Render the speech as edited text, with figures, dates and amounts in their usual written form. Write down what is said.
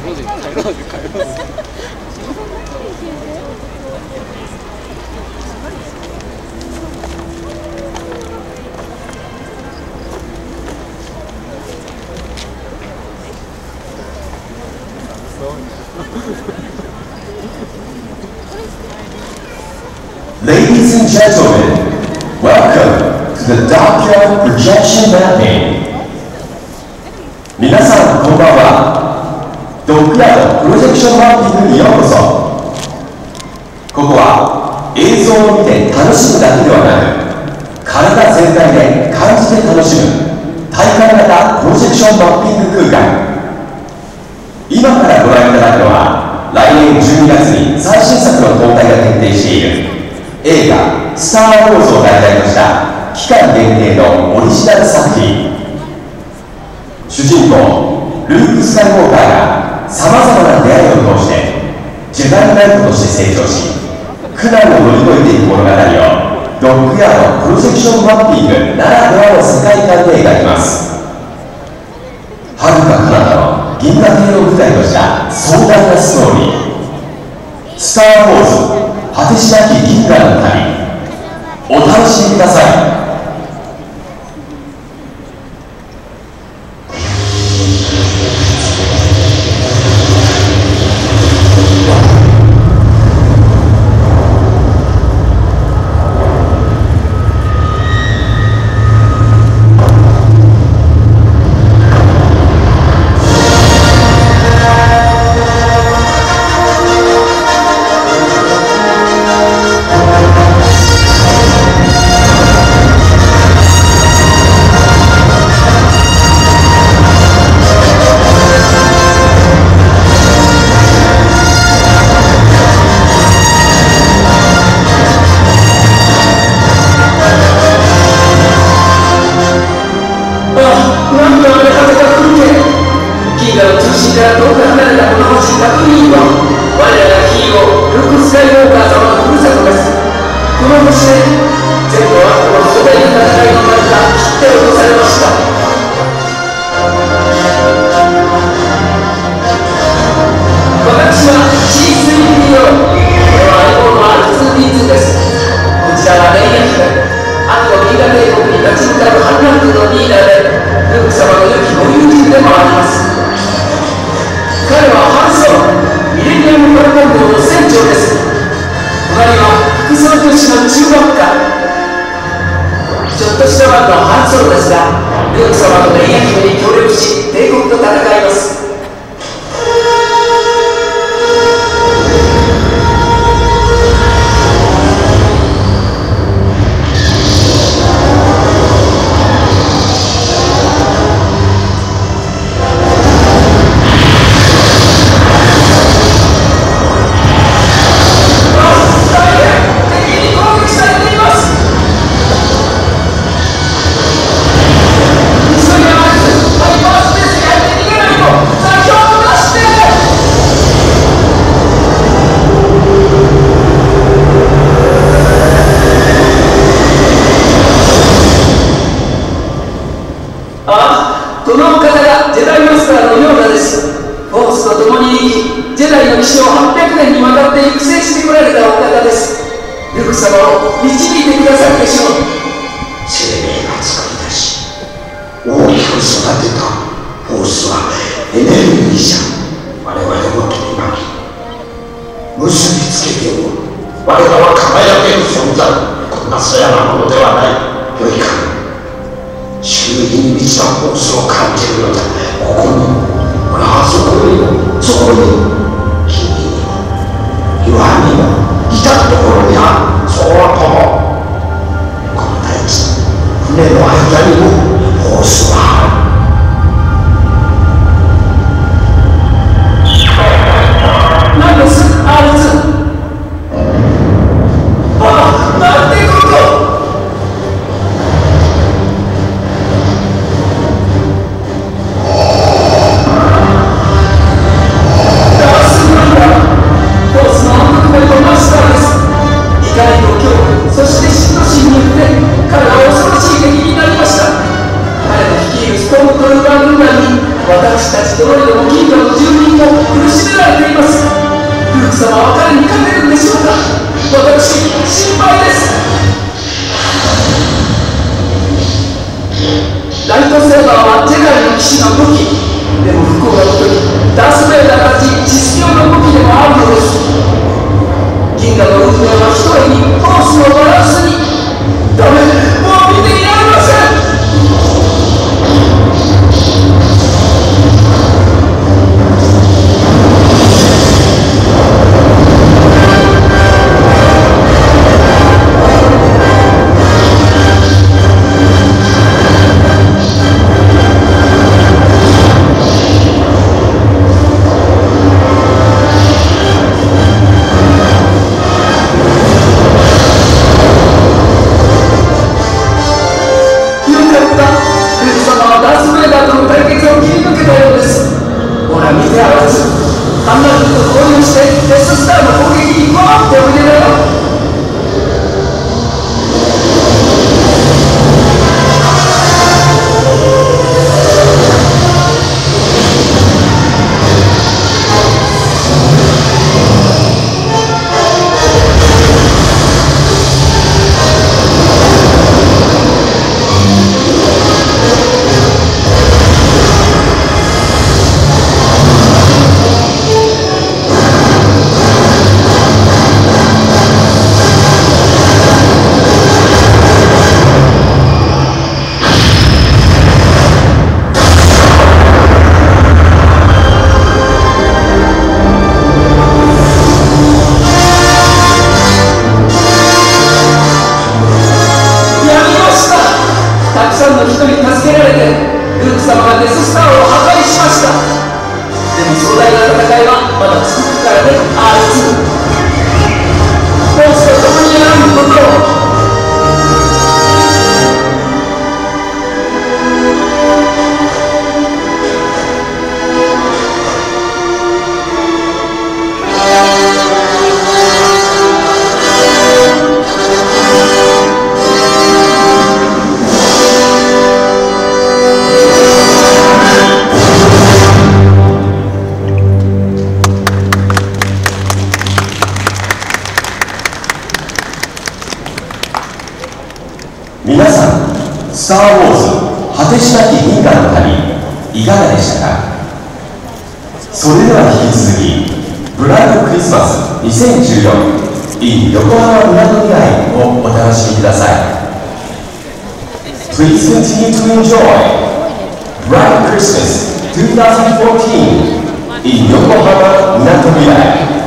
Ladies and gentlemen, welcome to the Doppler Projection Mapping. 皆さんこんばんは。ドッグヤードプロジェクションマッピングにようこそ。ここは映像を見て楽しむだけではなく、体全体で感じて楽しむ体感型プロジェクションマッピング空間。今からご覧いただくのは、来年12月に最新作の公開が決定している映画「スター・ウォーズ」を題材とした期間限定のオリジナル作品。主人公ルーク・スカイウォーカーがさまざまな出会いを通してジェダイナイトとして成長し、苦難を乗り越えていく物語をドッグヤードプロジェクションマッピングならではの世界観で描きます。はるか彼方の銀河系を舞台とした壮大なストーリー「スター・ウォーズ果てしなき銀河の旅」、お楽しみください。 ハンナルと合流してデススターの攻撃に加わっておいでだよ。たくさんの人に助けられてルーク様がデススターを破壊しました。でも壮大な戦いはまだ続くからね、R2。フォースと共に歩むことを。 皆さん、スター・ウォーズ果てしなき銀河の旅いかがでしたか。それでは引き続きブライトクリスマス2014 in 横浜みなとみらいをお楽しみください。 Please continue to enjoy Bright Christmas 2014 in 横浜みなとみらい。